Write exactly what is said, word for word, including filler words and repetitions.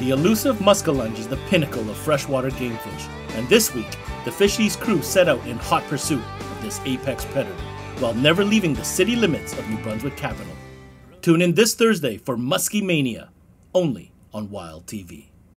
The elusive Muskellunge is the pinnacle of freshwater game fish, and this week, the fisheries crew set out in hot pursuit of this apex predator, while never leaving the city limits of New Brunswick Capital. Tune in this Thursday for Muskie Mania, only on Wild T V.